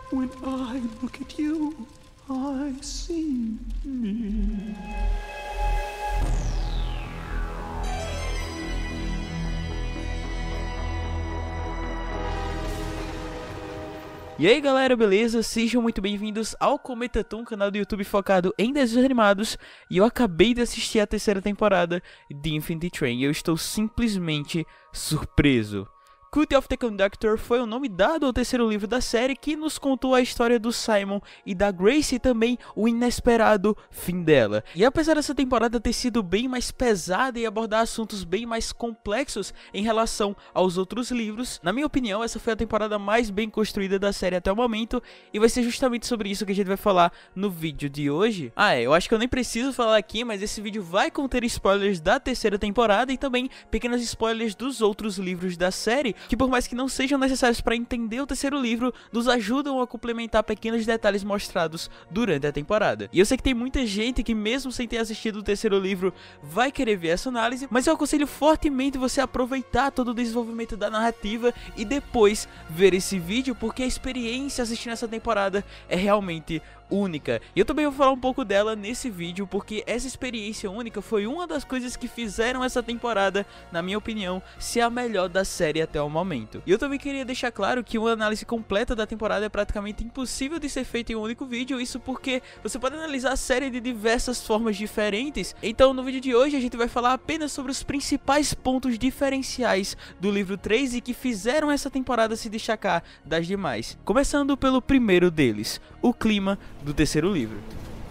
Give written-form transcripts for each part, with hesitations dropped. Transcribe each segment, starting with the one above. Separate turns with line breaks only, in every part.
When I look at you, I see me.
E aí galera, beleza? Sejam muito bem-vindos ao Cometa Tom, canal do YouTube focado em desenhos animados. E eu acabei de assistir a terceira temporada de Infinity Train e eu estou simplesmente surpreso. Cult of the Conductor foi o nome dado ao terceiro livro da série, que nos contou a história do Simon e da Grace e também o inesperado fim dela. E apesar dessa temporada ter sido bem mais pesada e abordar assuntos bem mais complexos em relação aos outros livros, na minha opinião essa foi a temporada mais bem construída da série até o momento, e vai ser justamente sobre isso que a gente vai falar no vídeo de hoje. Eu acho que eu nem preciso falar aqui, mas esse vídeo vai conter spoilers da terceira temporada e também pequenos spoilers dos outros livros da série, que por mais que não sejam necessários para entender o terceiro livro, nos ajudam a complementar pequenos detalhes mostrados durante a temporada. E eu sei que tem muita gente que mesmo sem ter assistido o terceiro livro vai querer ver essa análise, mas eu aconselho fortemente você aproveitar todo o desenvolvimento da narrativa e depois ver esse vídeo, porque a experiência assistindo essa temporada é realmente única. E eu também vou falar um pouco dela nesse vídeo, porque essa experiência única foi uma das coisas que fizeram essa temporada, na minha opinião, ser a melhor da série até o momento. E eu também queria deixar claro que uma análise completa da temporada é praticamente impossível de ser feita em um único vídeo, isso porque você pode analisar a série de diversas formas diferentes. Então no vídeo de hoje a gente vai falar apenas sobre os principais pontos diferenciais do livro 3 e que fizeram essa temporada se destacar das demais. Começando pelo primeiro deles, o clima do terceiro livro.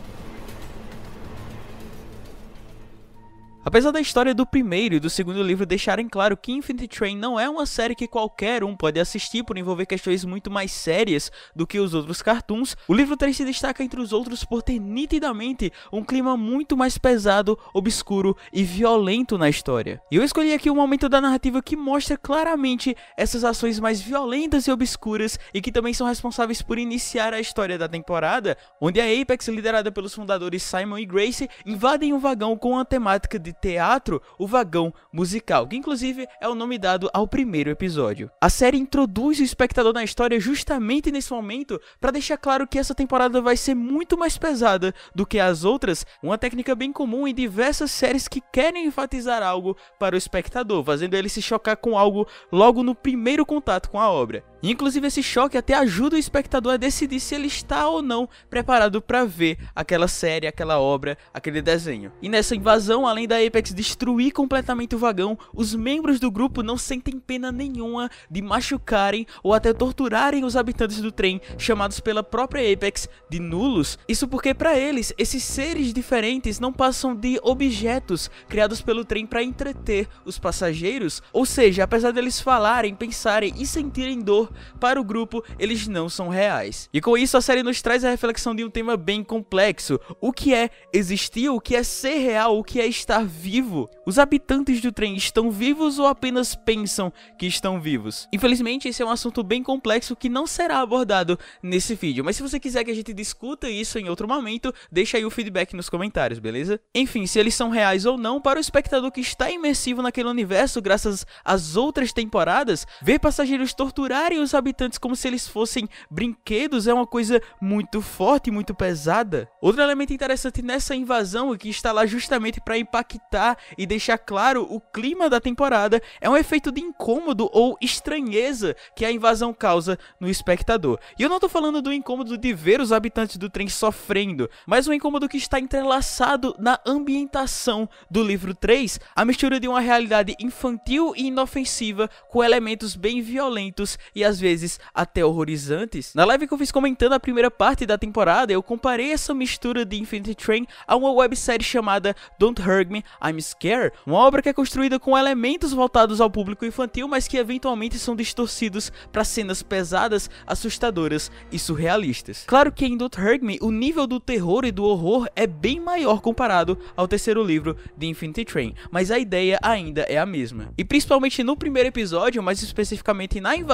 Apesar da história do primeiro e do segundo livro deixarem claro que Infinity Train não é uma série que qualquer um pode assistir por envolver questões muito mais sérias do que os outros cartoons, o livro 3 se destaca entre os outros por ter nitidamente um clima muito mais pesado, obscuro e violento na história. E eu escolhi aqui um momento da narrativa que mostra claramente essas ações mais violentas e obscuras e que também são responsáveis por iniciar a história da temporada, onde a Apex, liderada pelos fundadores Simon e Grace, invadem um vagão com a temática de teatro, o vagão musical, que inclusive é o nome dado ao primeiro episódio. A série introduz o espectador na história justamente nesse momento para deixar claro que essa temporada vai ser muito mais pesada do que as outras, uma técnica bem comum em diversas séries que querem enfatizar algo para o espectador, fazendo ele se chocar com algo logo no primeiro contato com a obra. E, inclusive esse choque até ajuda o espectador a decidir se ele está ou não preparado para ver aquela série, aquela obra, aquele desenho. E nessa invasão, além da Apex destruir completamente o vagão, os membros do grupo não sentem pena nenhuma de machucarem ou até torturarem os habitantes do trem, chamados pela própria Apex de nulos. Isso porque para eles, esses seres diferentes não passam de objetos criados pelo trem para entreter os passageiros, ou seja, apesar deles falarem, pensarem e sentirem dor, para o grupo eles não são reais. E com isso a série nos traz a reflexão de um tema bem complexo: o que é existir, o que é ser real, o que é estar vivo. Os habitantes do trem estão vivos ou apenas pensam que estão vivos? Infelizmente esse é um assunto bem complexo que não será abordado nesse vídeo, mas se você quiser que a gente discuta isso em outro momento, deixa aí o feedback nos comentários, beleza? Enfim, se eles são reais ou não, para o espectador que está imersivo naquele universo graças às outras temporadas, ver passageiros torturarem os habitantes como se eles fossem brinquedos é uma coisa muito forte e muito pesada. Outro elemento interessante nessa invasão e que está lá justamente para impactar e deixar claro o clima da temporada é um efeito de incômodo ou estranheza que a invasão causa no espectador. E eu não tô falando do incômodo de ver os habitantes do trem sofrendo, mas um incômodo que está entrelaçado na ambientação do livro 3, a mistura de uma realidade infantil e inofensiva com elementos bem violentos e às vezes até horrorizantes. Na live que eu fiz comentando a primeira parte da temporada, eu comparei essa mistura de Infinity Train a uma websérie chamada Don't Hurt Me, I'm Scared, uma obra que é construída com elementos voltados ao público infantil, mas que eventualmente são distorcidos para cenas pesadas, assustadoras e surrealistas. Claro que em Don't Hurt Me, o nível do terror e do horror é bem maior comparado ao terceiro livro de Infinity Train, mas a ideia ainda é a mesma. E principalmente no primeiro episódio, mais especificamente na invasão do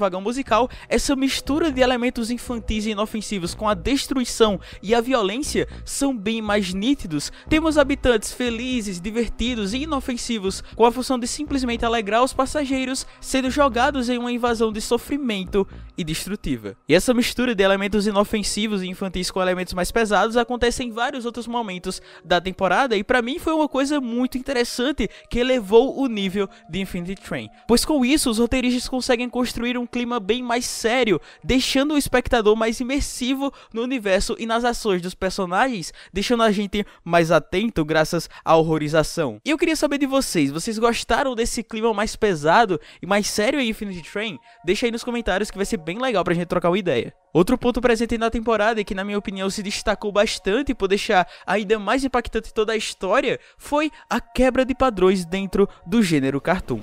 vagão musical, essa mistura de elementos infantis e inofensivos com a destruição e a violência são bem mais nítidos. Temos habitantes felizes, divertidos e inofensivos, com a função de simplesmente alegrar os passageiros, sendo jogados em uma invasão de sofrimento e destrutiva. E essa mistura de elementos inofensivos e infantis com elementos mais pesados acontece em vários outros momentos da temporada, e pra mim foi uma coisa muito interessante que elevou o nível de Infinity Train, pois com isso os roteiristas conseguem construir um clima bem mais sério, deixando o espectador mais imersivo no universo e nas ações dos personagens, deixando a gente mais atento graças à horrorização. E eu queria saber de vocês gostaram desse clima mais pesado e mais sério em Infinity Train? Deixa aí nos comentários que vai ser bem legal pra gente trocar uma ideia. Outro ponto presente na temporada e que na minha opinião se destacou bastante por deixar ainda mais impactante toda a história foi a quebra de padrões dentro do gênero cartoon.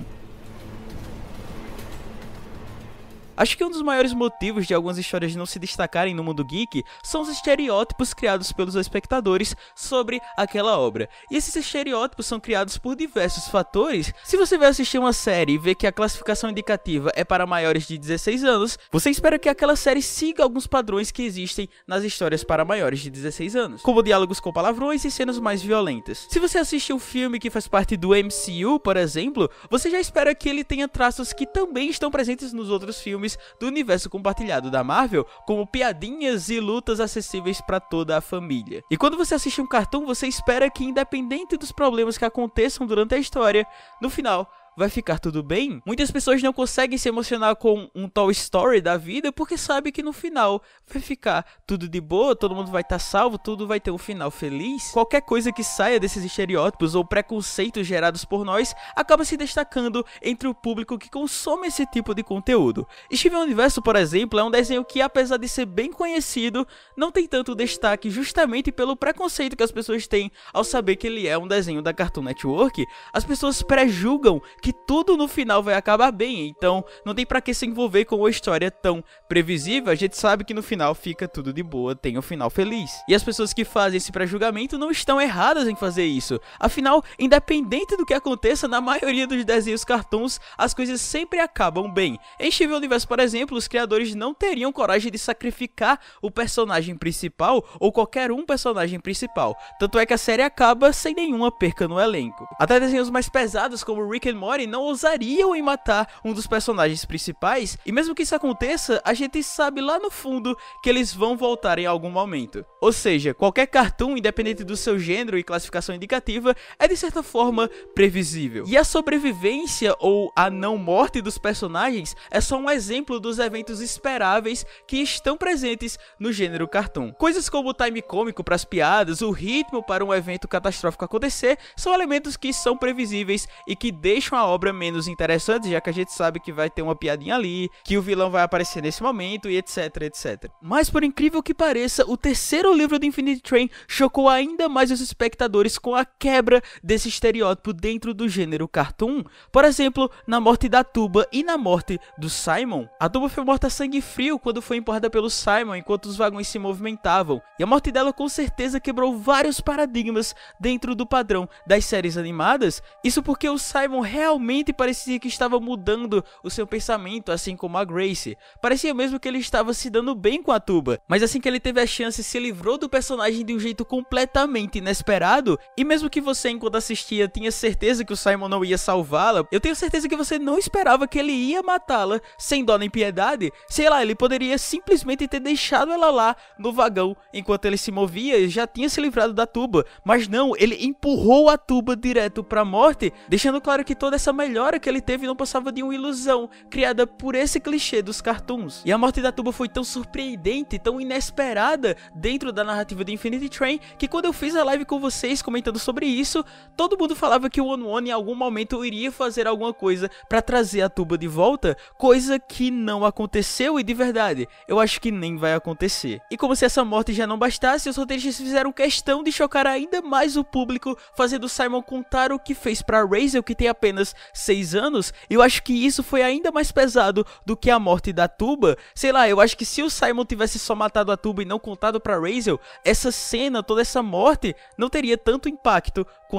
Acho que um dos maiores motivos de algumas histórias não se destacarem no mundo geek são os estereótipos criados pelos espectadores sobre aquela obra. E esses estereótipos são criados por diversos fatores. Se você vai assistir uma série e vê que a classificação indicativa é para maiores de 16 anos, você espera que aquela série siga alguns padrões que existem nas histórias para maiores de 16 anos, como diálogos com palavrões e cenas mais violentas. Se você assiste um filme que faz parte do MCU, por exemplo, você já espera que ele tenha traços que também estão presentes nos outros filmes do universo compartilhado da Marvel, como piadinhas e lutas acessíveis para toda a família. E quando você assiste um cartoon, você espera que, independente dos problemas que aconteçam durante a história, no final vai ficar tudo bem? Muitas pessoas não conseguem se emocionar com um Toy Story da vida porque sabe que no final vai ficar tudo de boa, todo mundo vai estar salvo, tudo vai ter um final feliz. Qualquer coisa que saia desses estereótipos ou preconceitos gerados por nós acaba se destacando entre o público que consome esse tipo de conteúdo. Steven Universo, por exemplo, é um desenho que, apesar de ser bem conhecido, não tem tanto destaque justamente pelo preconceito que as pessoas têm ao saber que ele é um desenho da Cartoon Network. As pessoas prejulgam que tudo no final vai acabar bem, então não tem pra que se envolver com uma história tão previsível. A gente sabe que no final fica tudo de boa, tem um final feliz. E as pessoas que fazem esse pré-julgamento não estão erradas em fazer isso. Afinal, independente do que aconteça, na maioria dos desenhos cartoons, as coisas sempre acabam bem. Em Steven Universe, por exemplo, os criadores não teriam coragem de sacrificar o personagem principal ou qualquer um personagem principal. Tanto é que a série acaba sem nenhuma perca no elenco. Até desenhos mais pesados como Rick and Morty não ousariam em matar um dos personagens principais, e mesmo que isso aconteça, a gente sabe lá no fundo que eles vão voltar em algum momento. Ou seja, qualquer cartoon, independente do seu gênero e classificação indicativa, é de certa forma previsível. E a sobrevivência ou a não morte dos personagens é só um exemplo dos eventos esperáveis que estão presentes no gênero cartoon. Coisas como o time cômico para as piadas, o ritmo para um evento catastrófico acontecer, são elementos que são previsíveis e que deixam a obra menos interessante, já que a gente sabe que vai ter uma piadinha ali, que o vilão vai aparecer nesse momento e etc, etc. Mas por incrível que pareça, o terceiro livro de Infinity Train chocou ainda mais os espectadores com a quebra desse estereótipo dentro do gênero cartoon. Por exemplo, na morte da Tuba e na morte do Simon. A Tuba foi morta a sangue frio quando foi empurrada pelo Simon enquanto os vagões se movimentavam, e a morte dela com certeza quebrou vários paradigmas dentro do padrão das séries animadas. Isso porque o Simon realmente parecia que estava mudando o seu pensamento, assim como a Grace. Parecia mesmo que ele estava se dando bem com a Tuba, mas assim que ele teve a chance, se livrou do personagem de um jeito completamente inesperado. E mesmo que você, enquanto assistia, tinha certeza que o Simon não ia salvá-la, eu tenho certeza que você não esperava que ele ia matá-la sem dó nem piedade. Sei lá, ele poderia simplesmente ter deixado ela lá no vagão enquanto ele se movia e já tinha se livrado da Tuba, mas não, ele empurrou a Tuba direto pra morte, deixando claro que toda essa melhora que ele teve não passava de uma ilusão criada por esse clichê dos cartoons. E a morte da Tuba foi tão surpreendente, tão inesperada dentro da narrativa de Infinity Train, que quando eu fiz a live com vocês comentando sobre isso, todo mundo falava que o One One em algum momento iria fazer alguma coisa pra trazer a Tuba de volta, coisa que não aconteceu, e de verdade, eu acho que nem vai acontecer. E como se essa morte já não bastasse, os roteiristas fizeram questão de chocar ainda mais o público, fazendo Simon contar o que fez pra Razel, que tem apenas 6 anos, e eu acho que isso foi ainda mais pesado do que a morte da Tuba. Sei lá, eu acho que se o Simon tivesse só matado a Tuba e não contado pra Razel, essa cena, toda essa morte, não teria tanto impacto quanto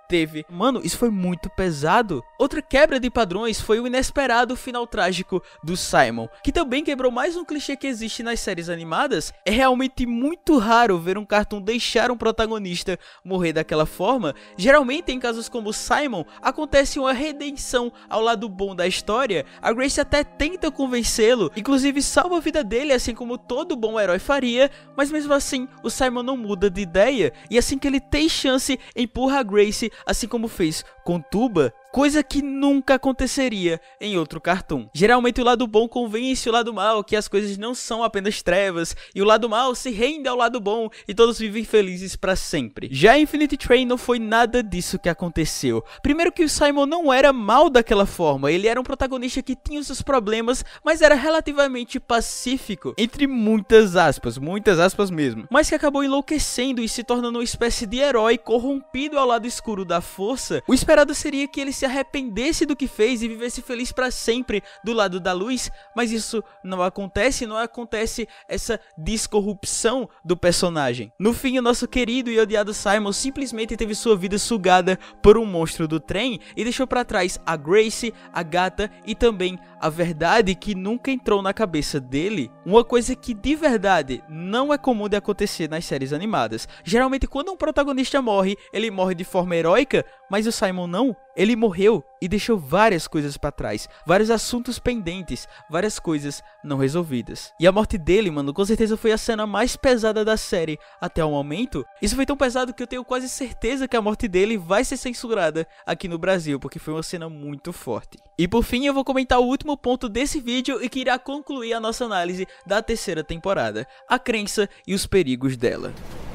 teve. Mano, isso foi muito pesado. Outra quebra de padrões foi o inesperado final trágico do Simon, que também quebrou mais um clichê que existe nas séries animadas. É realmente muito raro ver um cartoon deixar um protagonista morrer daquela forma. Geralmente, em casos como Simon, acontece uma redenção ao lado bom da história. A Grace até tenta convencê-lo, inclusive salva a vida dele, assim como todo bom herói faria, mas mesmo assim, o Simon não muda de ideia, e assim que ele tem chance, empurra a Grace, assim como fez com Tuba, coisa que nunca aconteceria em outro cartoon. Geralmente o lado bom convence o lado mal que as coisas não são apenas trevas, e o lado mal se rende ao lado bom e todos vivem felizes para sempre. Já em Infinity Train não foi nada disso que aconteceu. Primeiro que o Simon não era mal daquela forma, ele era um protagonista que tinha os seus problemas, mas era relativamente pacífico, entre muitas aspas mesmo, mas que acabou enlouquecendo e se tornando uma espécie de herói corrompido ao lado escuro da força. O esperado seria que ele se arrependesse do que fez e vivesse feliz para sempre do lado da luz, mas isso não acontece essa descorrupção do personagem. No fim, o nosso querido e odiado Simon simplesmente teve sua vida sugada por um monstro do trem e deixou para trás a Grace, a gata e também a verdade que nunca entrou na cabeça dele. Uma coisa que de verdade não é comum de acontecer nas séries animadas. Geralmente quando um protagonista morre, ele morre de forma heróica, mas o Simon não. Ele morreu e deixou várias coisas pra trás, vários assuntos pendentes, várias coisas não resolvidas. E a morte dele, mano, com certeza foi a cena mais pesada da série até o momento. Isso foi tão pesado que eu tenho quase certeza que a morte dele vai ser censurada aqui no Brasil, porque foi uma cena muito forte. E por fim eu vou comentar o último ponto desse vídeo e que irá concluir a nossa análise da terceira temporada, a crença e os perigos dela.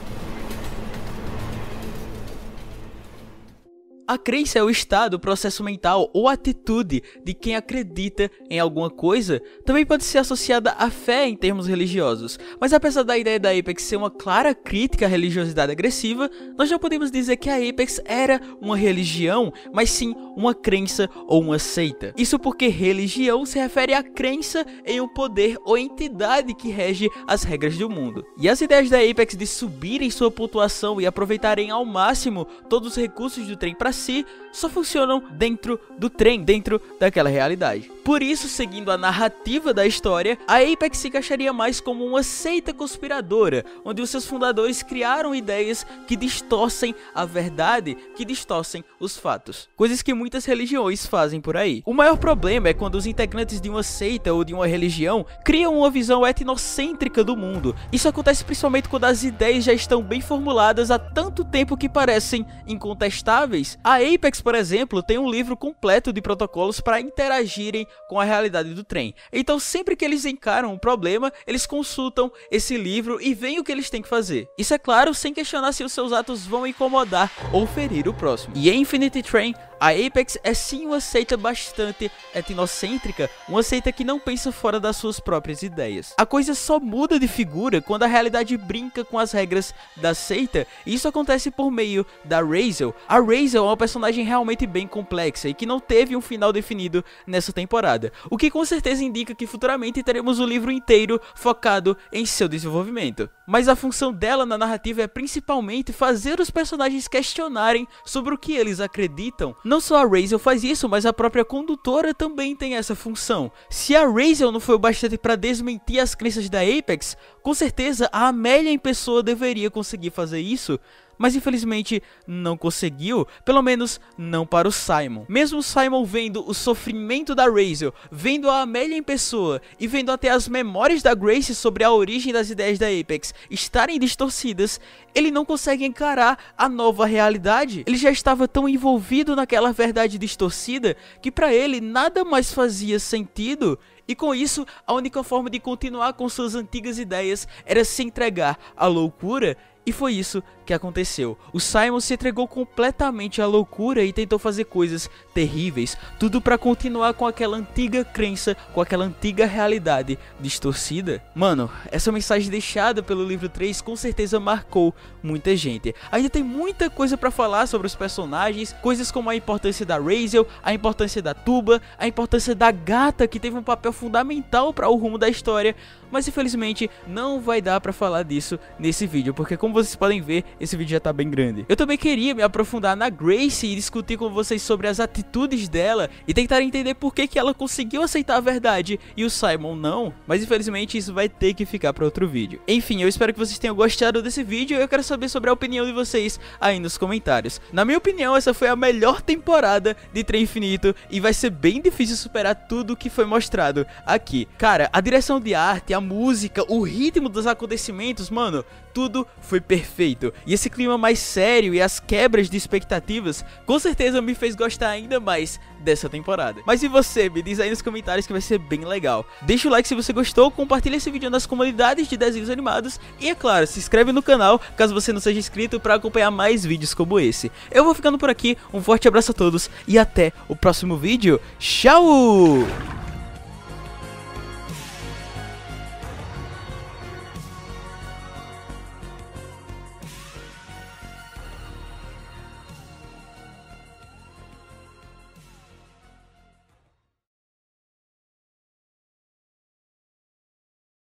A crença é o estado, processo mental ou atitude de quem acredita em alguma coisa. Também pode ser associada à fé em termos religiosos. Mas apesar da ideia da Apex ser uma clara crítica à religiosidade agressiva, nós não podemos dizer que a Apex era uma religião, mas sim uma crença ou uma seita. Isso porque religião se refere à crença em um poder ou entidade que rege as regras do mundo. E as ideias da Apex de subirem sua pontuação e aproveitarem ao máximo todos os recursos do trem para si, só funcionam dentro do trem, dentro daquela realidade. Por isso, seguindo a narrativa da história, a Apex se encaixaria mais como uma seita conspiradora, onde os seus fundadores criaram ideias que distorcem a verdade, que distorcem os fatos. Coisas que muitas religiões fazem por aí. O maior problema é quando os integrantes de uma seita ou de uma religião criam uma visão etnocêntrica do mundo. Isso acontece principalmente quando as ideias já estão bem formuladas há tanto tempo que parecem incontestáveis. A Apex, por exemplo, tem um livro completo de protocolos para interagirem com a realidade do trem. Então sempre que eles encaram um problema, eles consultam esse livro e veem o que eles têm que fazer. Isso é claro, sem questionar se os seus atos vão incomodar ou ferir o próximo. E em Infinity Train, a Apex é sim uma seita bastante etnocêntrica, uma seita que não pensa fora das suas próprias ideias. A coisa só muda de figura quando a realidade brinca com as regras da seita, e isso acontece por meio da Razel. A Razel é uma personagem realmente bem complexa e que não teve um final definido nessa temporada, o que com certeza indica que futuramente teremos o livro inteiro focado em seu desenvolvimento. Mas a função dela na narrativa é principalmente fazer os personagens questionarem sobre o que eles acreditam. Não só a Razel faz isso, mas a própria condutora também tem essa função. Se a Razel não foi o bastante para desmentir as crenças da Apex, com certeza a Amélia em pessoa deveria conseguir fazer isso, mas infelizmente não conseguiu, pelo menos não para o Simon. Mesmo o Simon vendo o sofrimento da Razel, vendo a Amélia em pessoa e vendo até as memórias da Grace sobre a origem das ideias da Apex estarem distorcidas, ele não consegue encarar a nova realidade. Ele já estava tão envolvido naquela verdade distorcida que para ele nada mais fazia sentido. E com isso, a única forma de continuar com suas antigas ideias era se entregar à loucura. E foi isso que aconteceu. O Simon se entregou completamente à loucura e tentou fazer coisas terríveis, tudo para continuar com aquela antiga crença, com aquela antiga realidade distorcida. Mano, essa mensagem deixada pelo livro 3 com certeza marcou muita gente. Ainda tem muita coisa para falar sobre os personagens, coisas como a importância da Razel, a importância da Tuba, a importância da gata, que teve um papel fundamental para o rumo da história, mas infelizmente não vai dar para falar disso nesse vídeo, porque como como vocês podem ver, esse vídeo já tá bem grande. Eu também queria me aprofundar na Grace e discutir com vocês sobre as atitudes dela e tentar entender por que ela conseguiu aceitar a verdade e o Simon não, mas infelizmente isso vai ter que ficar para outro vídeo. Enfim, eu espero que vocês tenham gostado desse vídeo e eu quero saber sobre a opinião de vocês aí nos comentários. Na minha opinião, essa foi a melhor temporada de Trem Infinito e vai ser bem difícil superar tudo que foi mostrado aqui. Cara, a direção de arte, a música, o ritmo dos acontecimentos, mano, tudo foi perfeito. E esse clima mais sério e as quebras de expectativas com certeza me fez gostar ainda mais dessa temporada. Mas e você? Me diz aí nos comentários que vai ser bem legal. Deixa o like se você gostou, compartilha esse vídeo nas comunidades de desenhos animados e, é claro, se inscreve no canal caso você não seja inscrito para acompanhar mais vídeos como esse. Eu vou ficando por aqui, um forte abraço a todos e até o próximo vídeo. Tchau!